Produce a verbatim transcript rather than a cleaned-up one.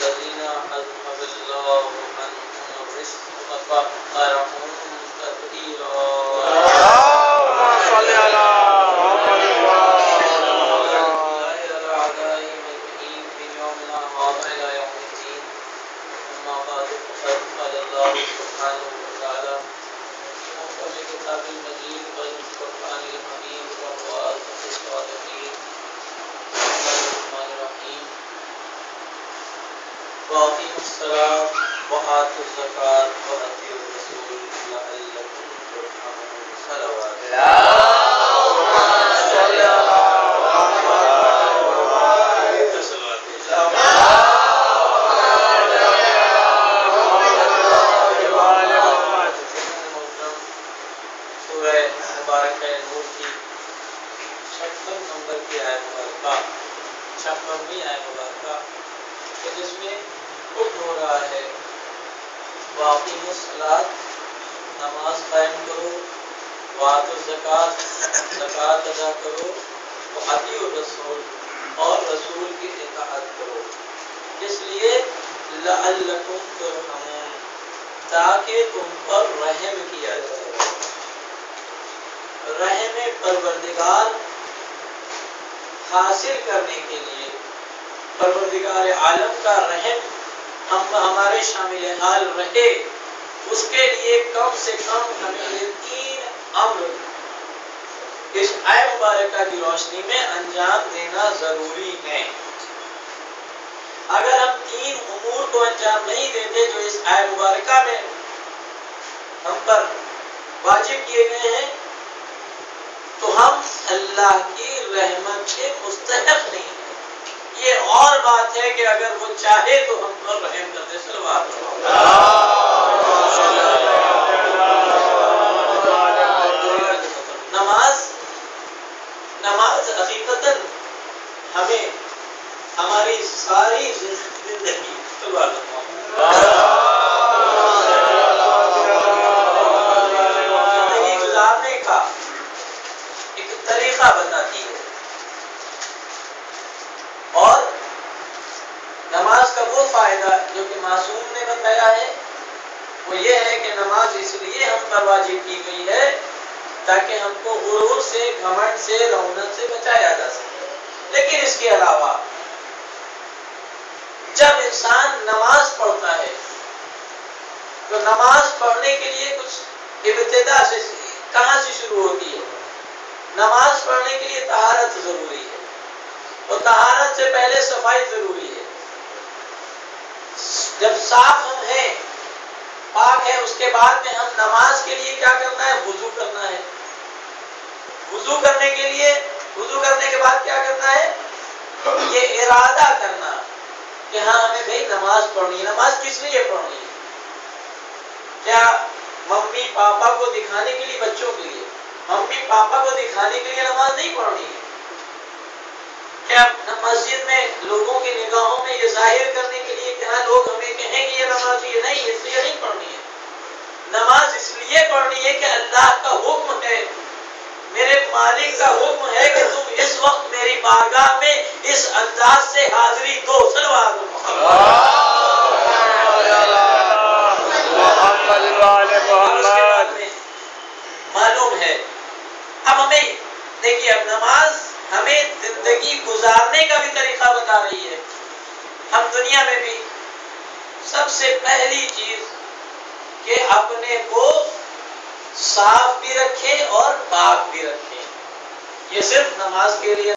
الذين أذهب الله عنهم الرزق وطهرهم تطهيرا. اللهم صل على محمد وعلى أعدائهم المهين في يومنا هذا إلى يوم الدين. أما بعد فقد قال الله سبحانه وتعالى في محكم كتاب المجيد والقرآن الحميد وهو أصدق الصادقين. بسم الله الرحمن الرحيم. وأقيموا الصلاة وآتوا الزكاة وأطيعوا الرسول لعلكم ترحمون. صلوات. اللهم صل على سورہ مبارکہ نور کی چھپن نمبر کی آیت مبارکہ چھپنویں آیت مبارکہ کہ جس میں حکم ہو رہا ہے وَأَقِیمُوا الصَّلَاةَ نماز قائم کرو، وَآتُوا الزَّکَاةَ زکوٰۃ ادا کرو، وَأَطِیعُوا الرَّسُولَ اور رسول کی اطاعت کرو. اس لیے لعلکم ترحمون تاکہ تم پر رحم کیا جائے. رحم پروردگار حاصل کرنے کے لیے پروردگار عالم کا رحم ہم ہمارے شامل حال رہے، اس کے لیے کم سے کم ہمیں یہ تین امر اس آیت مبارکہ کی روشنی میں انجام دینا ضروری ہے. اگر ہم تین امور کو انجام نہیں دیتے جو اس آیت مبارکہ میں ہم پر واجب کیے گئے ہیں تو ہم اللہ کی رحمت کے مستحق نہیں ہیں. یہ اور بات ہے کہ اگر وہ چاہے تو ہم پر رحم کر دے. صلوات. نماز نماز حقیقتاً ہمیں ہماری ساری زندگی زندگی گزارنے کا ایک طریقہ بتاتی ہے. اور نماز کا وہ فائدہ جو کہ معصوم نے بتایا ہے وہ یہ ہے کہ نماز اس لیے ہم پر واجب کی گئی ہے تاکہ ہم کو غرور سے، گھمنڈ سے، رونق سے بچایا جا سکے. لیکن اس کے علاوہ جب انسان نماز پڑھتا ہے تو نماز پڑھنے کے لیے کچھ ابتدا سے کہاں سے شروع ہوتی ہے؟ نماز پڑھنے کے لیے طہارت ضروری ہے اور طہارت سے پہلے صفائی ضروری ہے. جب صاف ہم ہیں، پاک ہے، اس کے بعد میں ہم نماز کے لیے کیا کرنا ہے؟ وضو کرنا ہے. وضو کرنے کے لیے وضو کرنے کے بعد کیا کرنا ہے؟ یہ ارادہ کرنا کہ ہاں ہمیں بھائی نماز پڑھنی ہے. نماز کس لیے پڑھنی ہے؟ کیا ممی پاپا کو دکھانے کے لیے؟ بچوں کے لیے ممی پاپا کو دکھانے کے لیے نماز نہیں پڑھنی ہے. کیا مسجد میں لوگوں کی نگاہوں میں یہ ظاہر کرنے کے لیے کہ ہاں لوگ ہمیں کہیں کہ یہ نماز یہ نہیں، اس لیے نہیں پڑھنی ہے. نماز اس لیے پڑھنی ہے کہ اللہ کا حکم ہے، میرے مالک کا حکم ہے کہ تم اس وقت میری بارگاہ میں اس انداز سے حاضری دو. صلوات معلوم ہے. اب ہمیں دیکھیے، اب نماز ہمیں زندگی گزارنے کا بھی طریقہ بتا رہی ہے. ہم دنیا میں بھی سب سے پہلی چیز کہ اپنے کو صاف بھی رکھیں اور پاک بھی رکھیں. یہ صرف نماز کے لیے